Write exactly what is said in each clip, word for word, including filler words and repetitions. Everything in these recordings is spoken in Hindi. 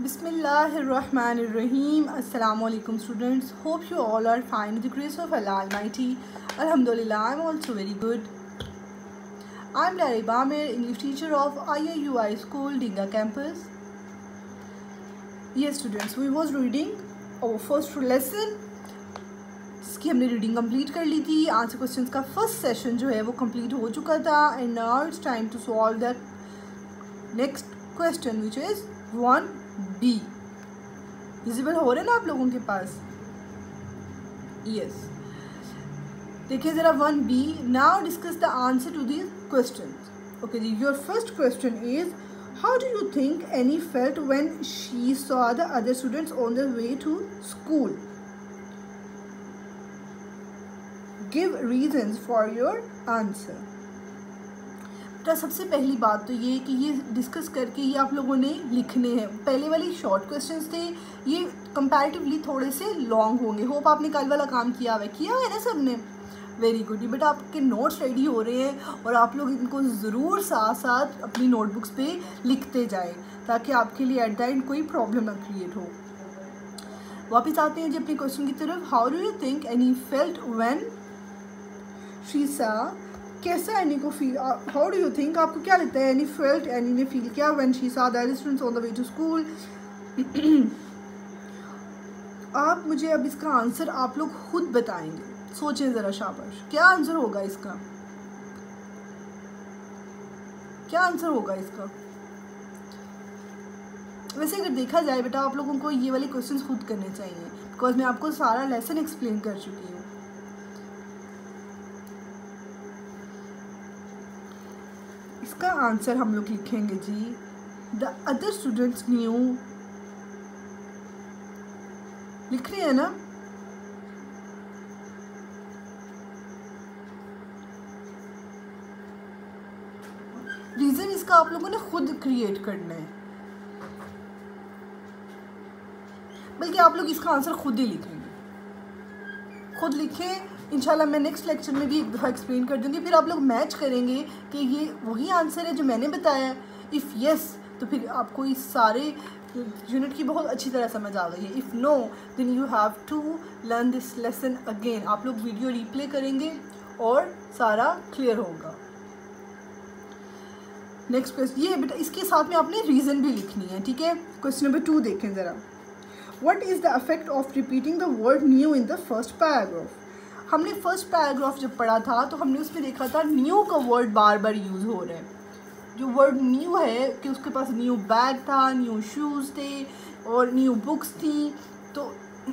Bismillahirrahmanirrahim. Assalamu alaikum students. Hope you all are fine with the grace of Allah Almighty. Alhamdulillah, I'm also very good. I'm Dari Bamir, English teacher of I A U I School, Dinga campus. Yes students, we was reading our first lesson. इसकी हमने रीडिंग कंप्लीट कर ली थी. आंसर क्वेश्चंस का फर्स्ट सेशन जो है वो कंप्लीट हो चुका था. And now it's time to solve that next question which is one B. Visible हो रहे ना आप लोगों के पास? यस. देखिए ज़रा one B. Now discuss the answer to this question. Okay जी, your first question is how do you think Annie felt when she saw the other students on the way to school? Give reasons for your answer. तो सबसे पहली बात तो ये कि ये डिस्कस करके ये आप लोगों ने लिखने हैं. पहले वाली शॉर्ट क्वेश्चंस थे, ये कंपैरेटिवली थोड़े से लॉन्ग होंगे. होप आपने कल वाला काम किया हुआ है किया है ना सबने? Very good. बट आपके नोट्स रेडी हो रहे हैं और आप लोग इनको ज़रूर साथ साथ अपनी नोटबुक्स पे लिखते जाएं ताकि आपके लिए एट द एंड कोई प्रॉब्लम ना क्रिएट हो. वापस आते हैं जी अपने क्वेश्चन की तरफ. How do you think Annie felt when she saw, कैसा एनी को feel, how do you think, आपको क्या लगता है एनी फेल्ट, एनी ने फील किया when she saw the other students on the way to school? आप मुझे अब इसका आंसर आप लोग खुद बताएंगे. सोचें ज़रा, शाबाश. क्या आंसर होगा इसका? क्या आंसर होगा इसका? वैसे अगर देखा जाए बेटा आप लोगों को ये वाले क्वेश्चंस खुद करने चाहिए बिकॉज मैं आपको सारा लेसन एक्सप्लेन कर चुकी हूँ. इसका आंसर हम लोग लिखेंगे जी द अदर स्टूडेंट्स न्यू. लिख रहे हैं ना? रीजन इसका आप लोगों ने खुद क्रिएट करना है, बल्कि आप लोग इसका आंसर खुद ही लिखेंगे. खुद लिखें. इंशाल्लाह मैं नेक्स्ट लेक्चर में भी एक दफ़ा एक्सप्लेन कर दूँगी. फिर आप लोग मैच करेंगे कि ये वही आंसर है जो मैंने बताया. इफ़ यस तो फिर आपको इस सारे यूनिट की बहुत अच्छी तरह समझ आ गई है. If no then you have to learn this lesson again. आप लोग वीडियो रिप्ले करेंगे और सारा क्लियर होगा. नेक्स्ट क्वेश्चन ये बेटा, इसके साथ में आपने रीज़न भी लिखनी है. ठीक है. क्वेश्चन नंबर टू देखें ज़रा. What is the effect of repeating the word new in the first paragraph? हमने फर्स्ट पैराग्राफ जब पढ़ा था तो हमने उसमें देखा था न्यू का वर्ड बार बार यूज़ हो रहा है. जो वर्ड न्यू है कि उसके पास न्यू बैग था, न्यू शूज़ थे और न्यू बुक्स थी. तो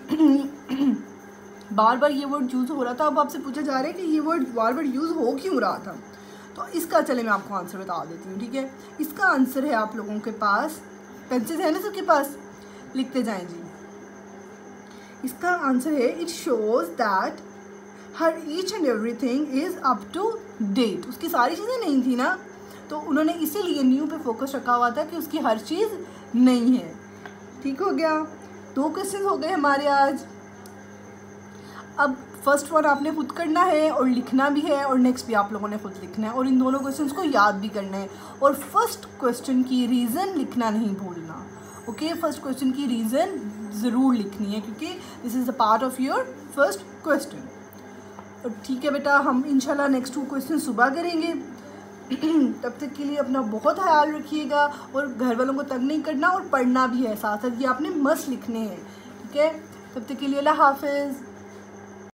बार बार ये वर्ड यूज़ हो रहा था. अब आपसे पूछा जा रहा है कि ये वर्ड बार बार यूज़ हो क्यों रहा था. तो इसका चले मैं आपको आंसर बता देती हूँ. ठीक है. इसका आंसर है आप लोगों के पास पेंसिल है ना सबके पास? लिखते जाएं जी. इसका आंसर है it shows that her each and everything is up to date. उसकी सारी चीज़ें नहीं थी ना, तो उन्होंने इसीलिए न्यू पे फोकस रखा हुआ था कि उसकी हर चीज़ नहीं है. ठीक हो गया. दो क्वेश्चन हो गए हमारे आज. अब फर्स्ट वन आपने खुद करना है और लिखना भी है और नेक्स्ट भी आप लोगों ने खुद लिखना है और इन दोनों क्वेश्चंस को याद भी करना है. और फर्स्ट क्वेश्चन की रीज़न लिखना नहीं भूलना. ओके. फर्स्ट क्वेश्चन की रीज़न ज़रूर लिखनी है क्योंकि this is the part of your first question. और ठीक है बेटा, हम इंशाल्लाह नेक्स्ट टू क्वेश्चन सुबह करेंगे. तब तक के लिए अपना बहुत ख्याल रखिएगा और घर वालों को तंग नहीं करना और पढ़ना भी है साथ साथ. ये आपने मस्त लिखने हैं. ठीक है. तब तक के लिए अल्लाह हाफिज़.